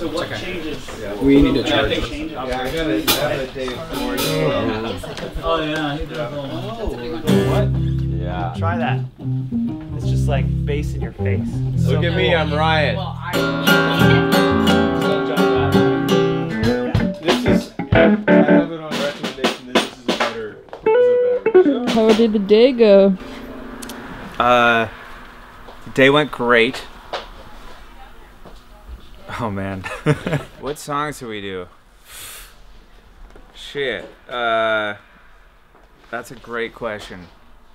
So what changes? We need to charge. Yeah, I got a day before. Oh yeah, he did a whole What? Yeah. Try that. It's just like bass in your face. Look at me, I'm Ryan. Well, This is, I have it on recommendation that this is a better show. How did the day go? The day went great. Oh man. What songs do we do? Shit. That's a great question.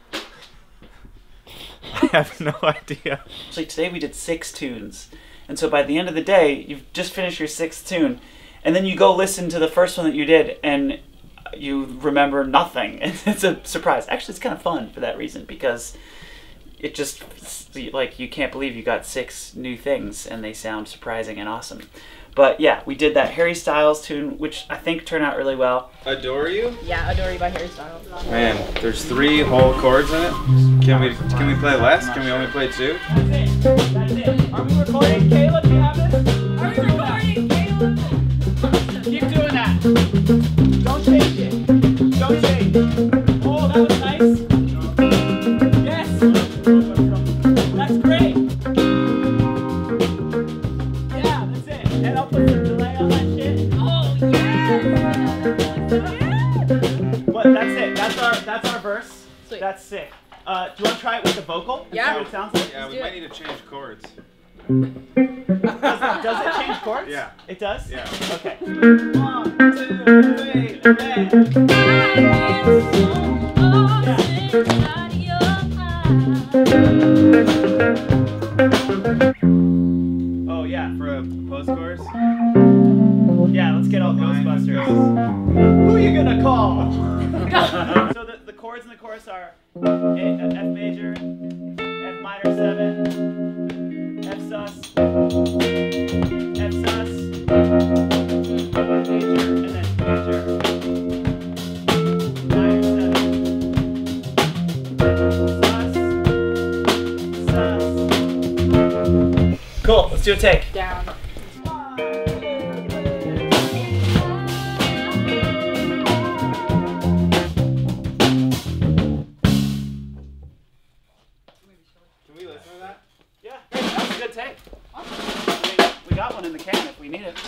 I have no idea. Actually, today we did 6 tunes. And so by the end of the day, you've just finished your 6th tune. And then you go listen to the first one that you did, and you remember nothing. It's a surprise. Actually, it's kind of fun for that reason, because it just, like, you can't believe you got 6 new things, and they sound surprising and awesome. But yeah, we did that Harry Styles tune, which I think turned out really well. Adore You? yeah, Adore You by Harry Styles. Man, there's 3 whole chords in it. Can we play less? Can we only play 2? That's it. Are we recording, Caleb? Do you have this? Are we recording, Caleb? Keep doing that. Don't change it. Don't change. Oh, that was nice. Yes. That's great. Yeah, that's it. And I'll put some delay on that shit. Oh, yeah! But that's it. That's our verse. Sweet. That's sick. Do you want to try it with the vocal? Yeah. See what it sounds like? Yeah, we might need to change chords. Does it change chords? Yeah. It does? Yeah. Okay. 1, 2, 3, Oh yeah, for a post-chorus? Yeah, let's get all Ghostbusters. Who you gonna call? So the chords in the chorus are F major, F minor 7, F sus, F sus, major, and then major, minor 7, sus, sus. Cool, let's do a take. Down. Can we listen to that? Yeah, great. That was a good take. We got one in the can if we need it.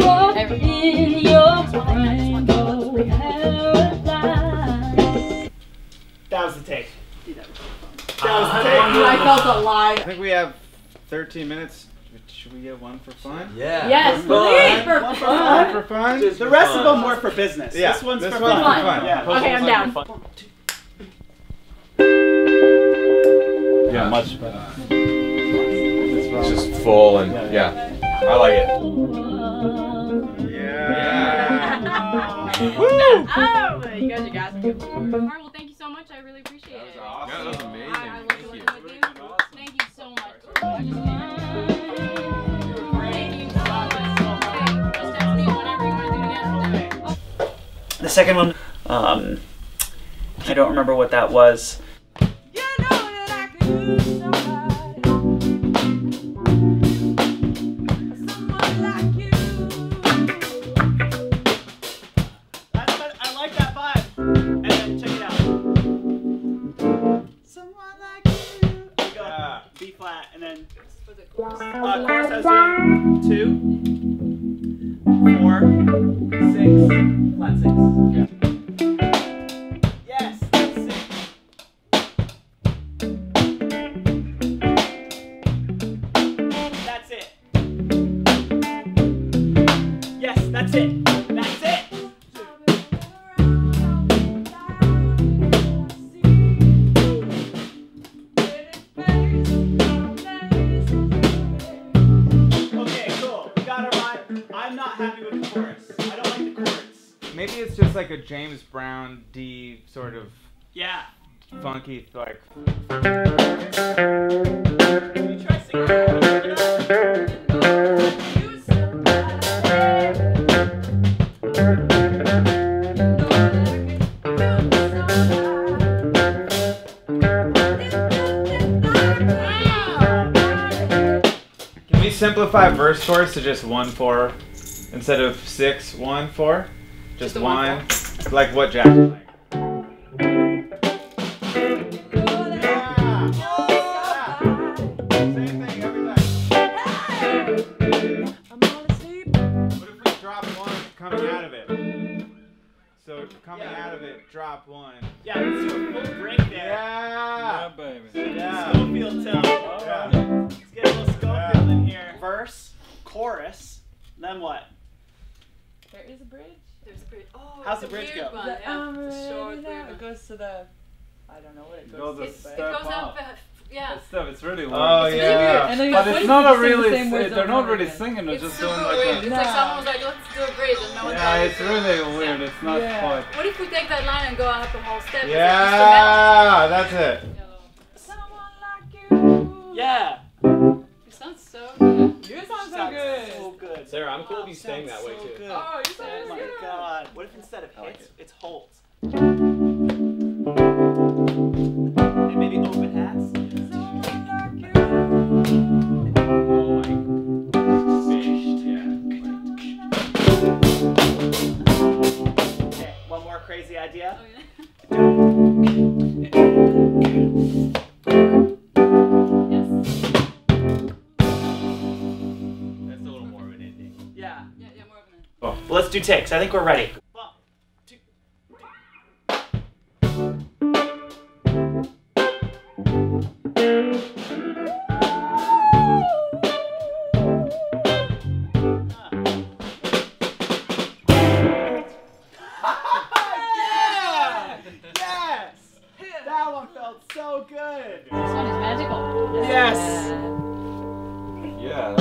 That was the take. That was the take. I felt alive. I think we have 13 minutes. Should we get one for fun? Yeah. Yes, please, for One for fun. One for fun? The rest of them were for business. Yeah, This one's this for one's fun. for fun. Yeah. Okay, I'm down. Yeah, much better. It's just full and yeah. I like it. Yeah. Oh, you guys are gassing. Alright, well, thank you so much. I really appreciate it. Awesome. Yeah, that was amazing. I love Thank working you. with you. Thank you so much. Thank you so much. Just text me whenever you want to do it again. The second one, I don't remember what that was. I like that vibe. And then check it out. Someone like you. There you go. Yeah. B flat, and then Chorus. chorus I was doing 2, 4, 6, flat 6. Yeah. Yes, that's it. That's it. Yes, that's it. That's it. Okay, cool. We got it right. I'm not happy with the chorus. I don't like the chords. Maybe it's just like a James Brown D sort of Yeah. funky, like. Can you try singing that? simplify verse chorus to just 1-4 instead of 6-1-4? Just the one. Like what Jack like. Coming out of it, drop one. Yeah, let's do a full break there. Yeah, baby. Yeah. Schofield tone. Yeah. Let's get a little Schofield in here. Verse, chorus, then what? There is a bridge. There's a bridge. Oh, How's it's the a bridge weird go? one. Yeah, it's a short, weird It one. goes to the. I don't know what it Goes goes a to. It step goes up. up. Yeah. It's really weird. Oh It's really yeah. And then But what it's if not you a sing the really. same words They're over not and really again? singing. They're It's just super doing like weird. a. It's like someone was like, let's do a bridge, and no one Yeah, knows. it's really weird. It's not Yeah. quite. What if we take that line and go out the whole step? It's Yeah, that's it. Someone like you. Yeah. It sounds so good. You sound so Sounds good. so good. Sarah, I'm cool if you Sounds sang that way so too. Good. Oh, you sound Oh my good. god. What if instead of hits, it's holds? And maybe open hats? Someone like you. Oh, like fish, yeah. Okay, one more crazy idea. Oh, yeah. Yes. That's a little more of an ending. Yeah. Yeah, more of an. Well, let's do takes. I think we're ready. 1, 2, yes! That one felt so good. This one is magical. Yes. Yeah.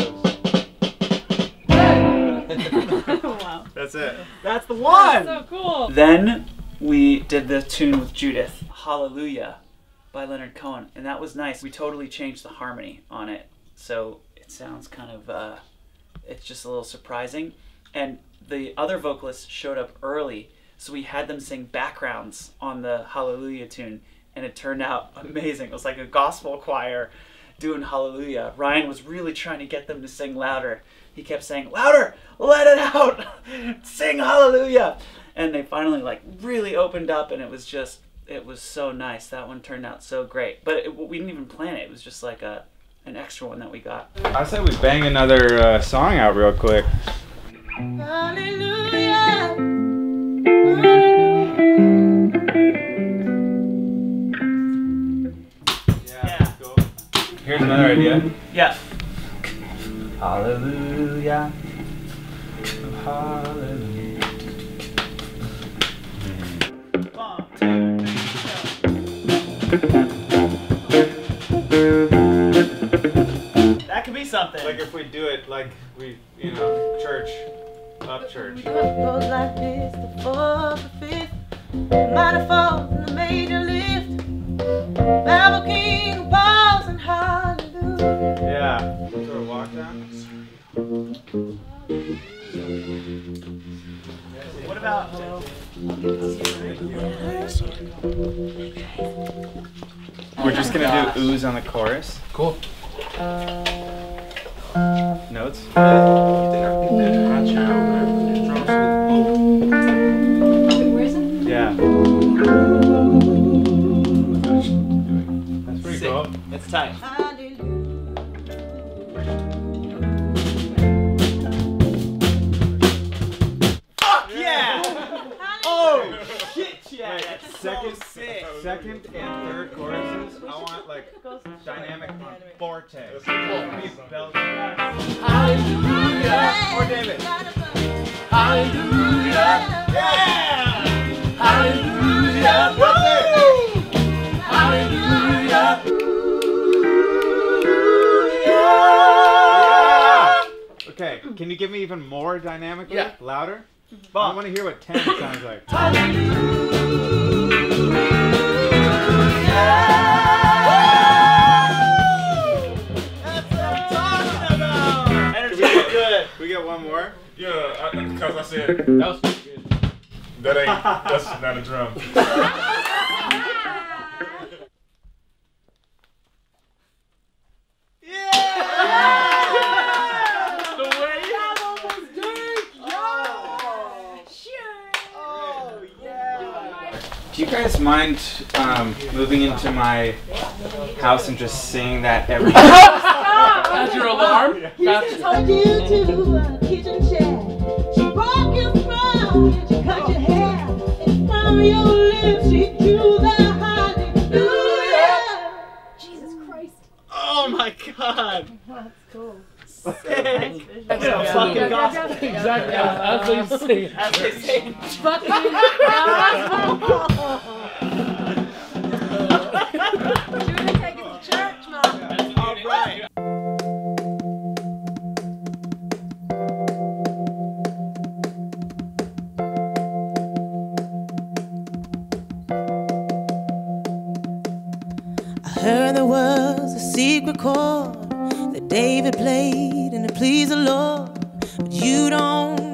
Wow. That's it. That's the one. So cool. Then we did the tune with Judith, Hallelujah, by Leonard Cohen, and that was nice. We totally changed the harmony on it, so it sounds kind of, it's just a little surprising. And the other vocalists showed up early, so we had them sing backgrounds on the Hallelujah tune, and it turned out amazing. It was like a gospel choir doing Hallelujah. Ryan was really trying to get them to sing louder. He kept saying, louder, let it out, sing Hallelujah. And they finally like really opened up, and it was so nice. That one turned out so great. But we didn't even plan it. It was just like an extra one that we got. I said we bang another song out real quick. Hallelujah. Yeah. Cool. Here's another idea. Yeah. Hallelujah. Hallelujah. 1, 2, 3, that could be something. Like if we do it like we, church, up church. Goes like this, the fourth, the fifth, minor fourth, and the major lift. Bible King, balls and hallelujah. Yeah. Sort of walk down. What about We're just gonna do ooze on the chorus. Cool. Notes. Where is it? Yeah. That's pretty cool. it's tight. Fuck yeah! Oh shit yeah! Wait, That's second, so sick. second and third choruses, I want like dynamic on forte. Me belting. Hallelujah! Or David. Hallelujah! Yeah! Hallelujah! Woo! Hallelujah! Yeah! Okay, can you give me even more dynamically? Yeah. Louder? I want to hear what 10 sounds like. That's what I'm talking about! Energy is good. We get one more? Yeah, because I said that was pretty good. That's not a drum. mind moving into my house and just singing that every That's your alarm? That's I did to a kitchen chair. She broke your throne and she cut your hair. And from your lips she drew the hallelujah. Jesus Christ. Oh my God. That's cool. Sick. That's a fucking gospel. exactly as they say. As they say. Fucking Should we take it to church, Mom? All right. I heard there was a secret chord that David played and it pleased the Lord, but you don't